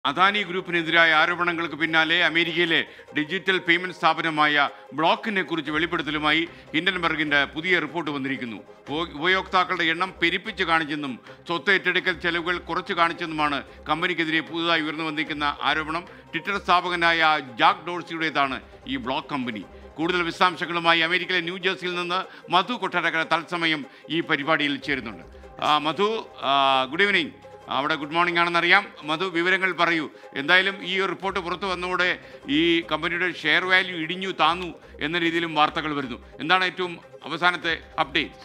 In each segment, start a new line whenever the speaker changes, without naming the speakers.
അദാനി ഗ്രൂപ്പിനെതിരായ ആരോപണങ്ങൾക്ക് പിന്നാലെ അമേരിക്കയിലെ ഡിജിറ്റൽ പേയ്മെന്റ് സ്ഥാപനമായ ബ്ലോക്കിനെ കുറിച്ച് വെളിപ്പെടുത്തലുമായി ഹിൻഡൻബർഗിന്റെ പുതിയ റിപ്പോർട്ട് വന്നിരിക്കുന്നു. ഉപയോക്താക്കളുടെ എണ്ണം പെരുപ്പിച്ച് കാണിച്ചെന്നും സ്വത്ത് ഏറ്റെടുക്കൽ ചെലവുകൾ കുറച്ച് കാണിച്ചെന്നുമാണ് കമ്പനിക്കെതിരെ പുതുതായി ഉയർന്നു വന്നിരിക്കുന്ന ആരോപണം. ട്വിറ്റർ സ്ഥാപകനായ ജാക്ക് ഡോഴ്സിയുടേതാണ് ഈ ബ്ലോക്ക് കമ്പനി. കൂടുതൽ വിശദാംശങ്ങളുമായി അമേരിക്കയിലെ ന്യൂജേഴ്സിയിൽ നിന്ന് മധു കൊട്ടാരക്കര തത്സമയം ഈ പരിപാടിയിൽ ചേരുന്നുണ്ട്. Madhu, good evening. അവിടെ ഗുഡ് മോർണിംഗ് ആണെന്നറിയാം. മധു, വിവരങ്ങൾ പറയൂ. എന്തായാലും ഈ റിപ്പോർട്ട് പുറത്തു വന്നതോടെ ഈ കമ്പനിയുടെ ഷെയർ വാല്യൂ ഇടിഞ്ഞു താന്നു എന്ന രീതിയിലും വാർത്തകൾ വരുന്നു. എന്താണ് ഏറ്റവും അവസാനത്തെ അപ്ഡേറ്റ്സ്?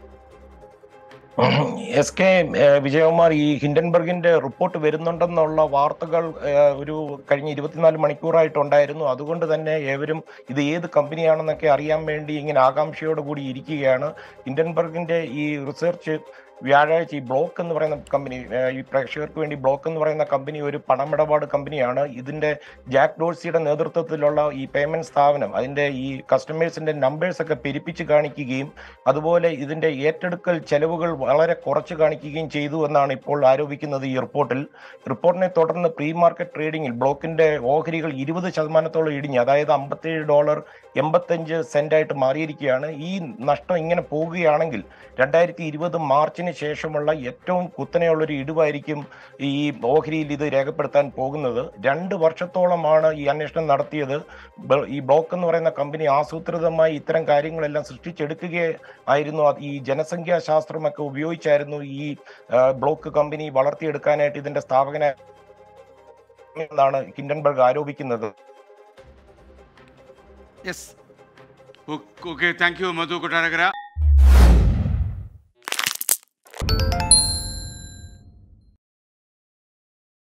എസ് കെ വിജയകുമാർ, ഈ ഹിൻഡൻബർഗിന്റെ റിപ്പോർട്ട് വരുന്നുണ്ടെന്നുള്ള വാർത്തകൾ ഒരു കഴിഞ്ഞ 24 മണിക്കൂറായിട്ടുണ്ടായിരുന്നു. അതുകൊണ്ട് തന്നെ ഏവരും ഇത് ഏത് കമ്പനിയാണെന്നൊക്കെ അറിയാൻ വേണ്ടി ഇങ്ങനെ ആകാംക്ഷയോട് കൂടി ഇരിക്കുകയാണ്. ഹിൻഡൻബർഗിന്റെ ഈ റിസർച്ച് വ്യാഴാഴ്ച ഈ ബ്ലോക്ക് എന്ന് പറയുന്ന കമ്പനി, ഈ പ്രേക്ഷകർക്ക് വേണ്ടി ബ്ലോക്ക് എന്ന് പറയുന്ന കമ്പനി ഒരു പണമിടപാട് കമ്പനിയാണ്. ഇതിന്റെ ജാക്ക് ഡോഴ്സിയുടെ നേതൃത്വത്തിലുള്ള ഈ പേയ്മെന്റ് സ്ഥാപനം അതിന്റെ ഈ കസ്റ്റമേഴ്സിന്റെ നമ്പേഴ്സ് ഒക്കെ പെരുപ്പിച്ച് കാണിക്കുകയും അതുപോലെ ഇതിന്റെ ഏറ്റെടുക്കൽ ചെലവുകൾ വളരെ കുറച്ച് കാണിക്കുകയും ചെയ്തു എന്നാണ് ഇപ്പോൾ ആരോപിക്കുന്നത് ഈ റിപ്പോർട്ടിനെ തുടർന്ന് പ്രീ മാർക്കറ്റ് ട്രേഡിംഗിൽ ബ്ലോക്കിന്റെ ഓഹരികൾ 20% ഇടിഞ്ഞ്, അതായത് $57.85 ആയിട്ട് മാറിയിരിക്കുകയാണ്. ഈ നഷ്ടം ഇങ്ങനെ പോവുകയാണെങ്കിൽ 2020 മാർച്ചിന് ശേഷമുള്ള ഏറ്റവും കുത്തനെയുള്ളൊരു ഇടിവായിരിക്കും ഈ ഓഹരിയിൽ ഇത് രേഖപ്പെടുത്താൻ പോകുന്നത്. 2 വർഷത്തോളമാണ് ഈ അന്വേഷണം നടത്തിയത്. ഈ ബ്ലോക്ക് എന്ന് പറയുന്ന കമ്പനി ആസൂത്രിതമായി ഇത്തരം കാര്യങ്ങളെല്ലാം സൃഷ്ടിച്ചെടുക്കുകയായിരുന്നു. ഈ ജനസംഖ്യാ ശാസ്ത്രമൊക്കെ ഉപയോഗിച്ചായിരുന്നു ഈ ബ്ലോക്ക് കമ്പനി വളർത്തിയെടുക്കാനായിട്ട് ഇതിന്റെ സ്ഥാപകനായ എന്നാണ് ഹിൻഡൻബർഗ് ആരോപിക്കുന്നത്.
Yes, okay, thank you Madhu Kottarakkara.